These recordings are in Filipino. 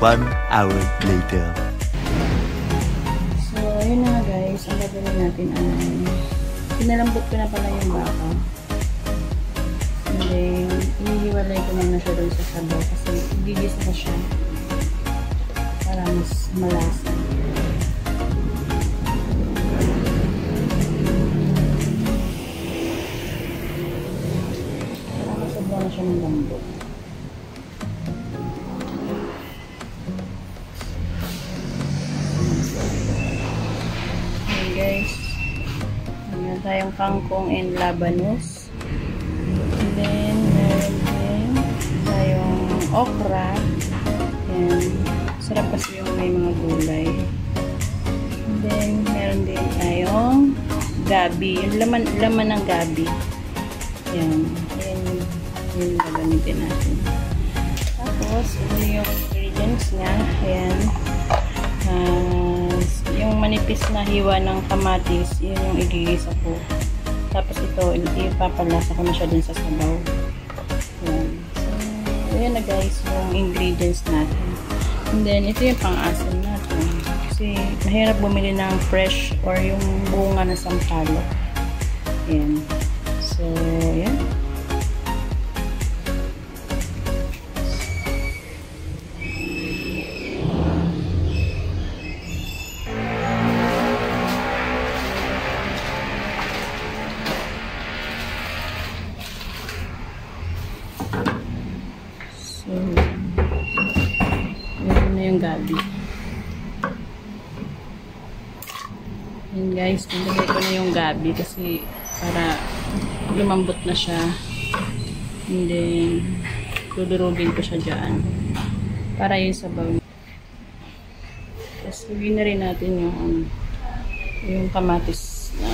1 hour later. So, ayun na guys. Ang gagawin natin ay pinalambot ko na pala yung baka. And then, inihiwalay ko na siya doon sa sabaw kasi gigis ko siya para mas malasa. Para masabaw na siya ng lambot. Guys, meron tayong kangkong and labanos, and then meron din tayong okra. Yan, sarap kasi yung may mga gulay. And then meron din tayong gabi, yung laman ng gabi. Yan, yung gagamitin natin. Tapos ito yung ingredients niya. Ayan, yung manipis na hiwa ng kamatis, yun yung igigisa ko. Tapos ito, ipapalasa ko na siya dun sa sabaw. Yan. So, ayan na guys, yung ingredients natin. And then, ito yung pang-asim natin. Kasi, mahirap bumili ng fresh or yung bunga na sampalok. Yan. So, yan. So, yun na yung gabi. Yan guys, nilagay ko na yung gabi kasi para lumambot na siya. And then, dudurugin ko siya dyan para yung sabaw. Tapos, lagyan na rin natin yung kamatis na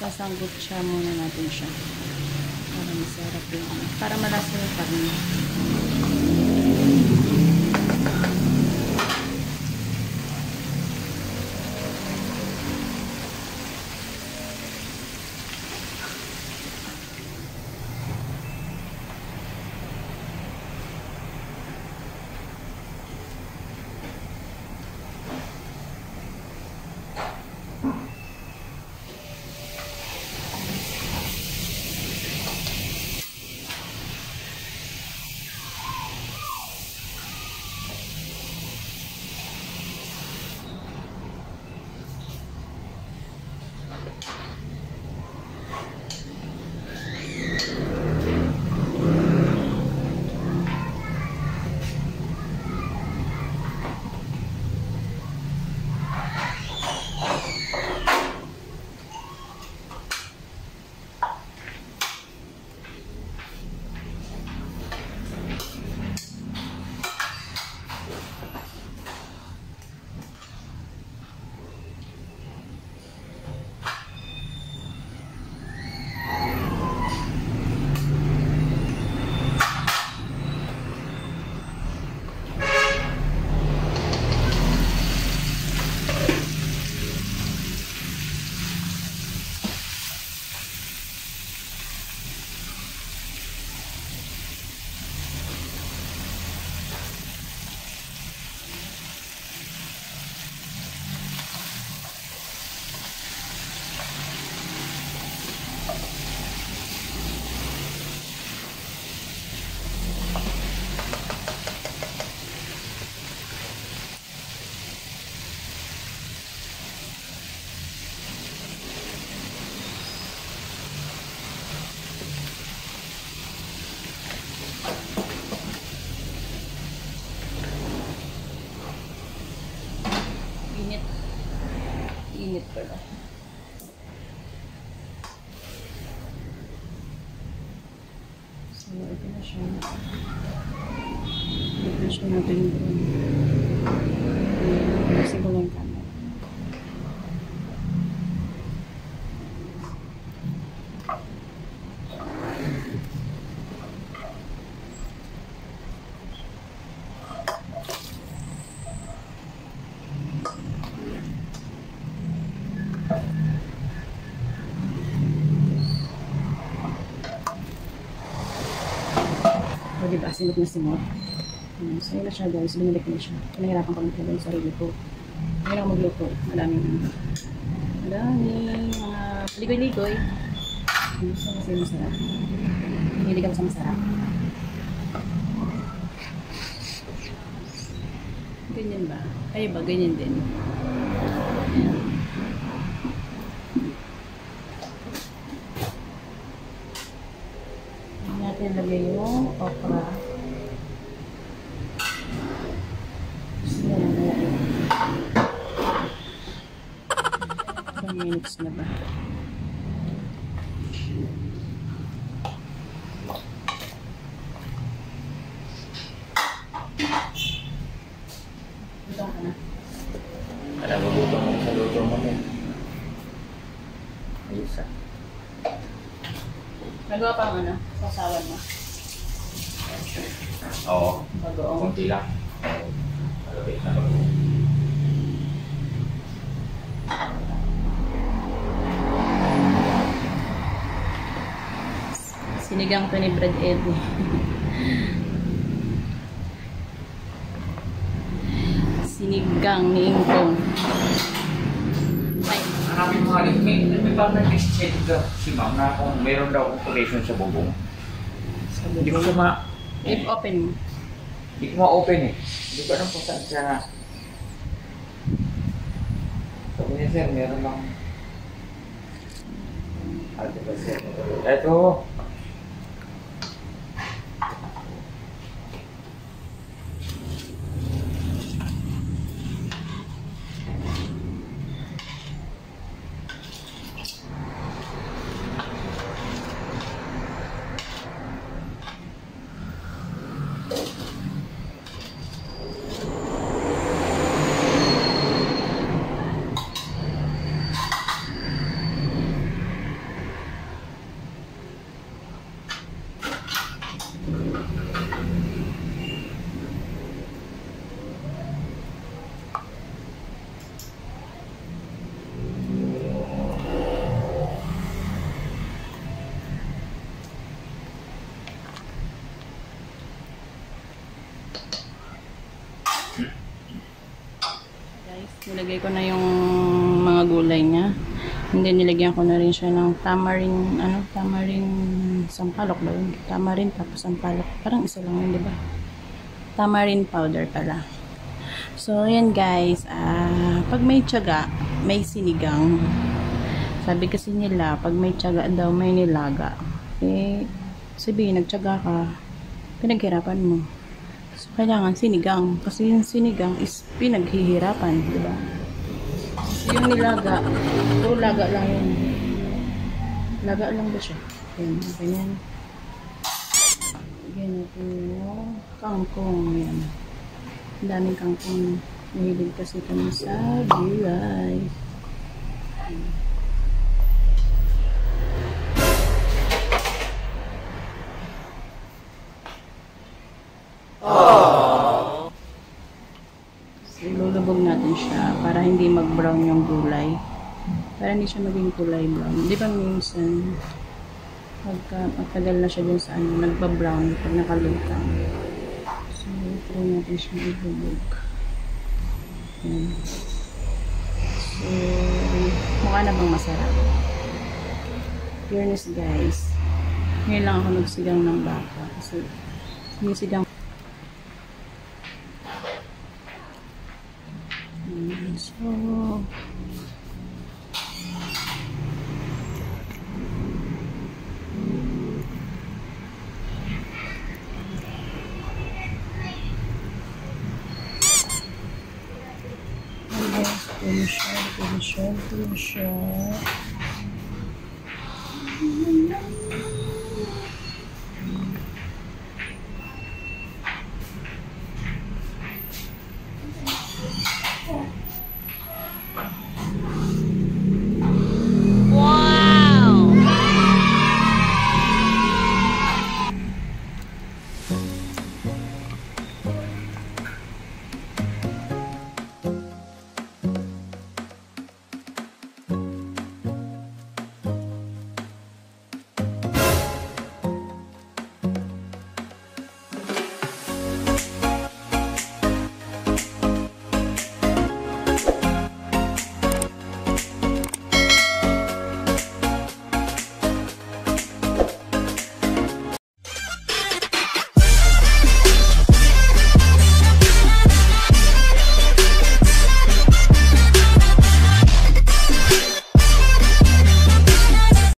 Sasanggot siya muna natin siya. Para masarap yung para malasa yung karne. Init pala. So, ito na siya. Ito na siya natin doon. Kasi ko lang camera. O, diba? Simot na simot. So, yun na siya guys. Binalik ko na siya. Pinahirapan ko magluto yung sarili ko. Ngayon ako magluto. Maraming mga ligoy-ligoy. So, kasi masarap. Hilig ako sa masarap. Ganyan ba? Kayo ba? Ganyan din. Ayan. Natin lagay yung okra. Ilang minutes na ba? Ito ka na. Alam mo luto mo sa luto mo mo. Ayos ah. Nagawa pa ano? Sasawan mo? Oo. Bagoong. Kunti lang. Malapit na ba? Sinigang to ni Brad Eddie. Sinigang ni Ingkong. Ay. Hanapin mo nga rin. May parang nag-exchange ka si ma'am na kung meron daw operation sa bubong. Hindi ko siya If open mo. Hindi ko ma-open eh. Hindi ko alam kung saan siya na. Sabi niya sir, meron lang. Ito. Nilagay ko na yung mga gulay niya. And then, nilagyan ko na rin siya ng tamarind, sampalok ba yun? Tamarind tapos sampalok. Parang isa lang yun, di ba? Tamarind powder pala. So, ayan guys. Pag may tiyaga, may sinigang. Sabi kasi nila, pag may tiyaga daw, may nilaga. Eh, sabihin, nagtiyaga ka, pinaghirapan mo. So, kailangan sinigang. Kasi yung sinigang is pinaghihirapan, di ba? So, yung nilaga, laga lang yun. Laga lang ba siya? Yan, ganyan. Ganyan natin yung kangkong. Yan. Ang daming kangkong. Mahilig kasi kami sa gulay. Ilulubog natin siya para hindi mag-brown yung gulay. Para hindi siya maging kulay brown. Di ba minsan, magtagal na siya dun sa nagpa-brown pag nakalutang. So, try natin siya ilubog. Yan. So, mukha na bang masarap? Fairness guys. Ngayon lang ako nagsigang ng baka. Kasi, sinisigang so,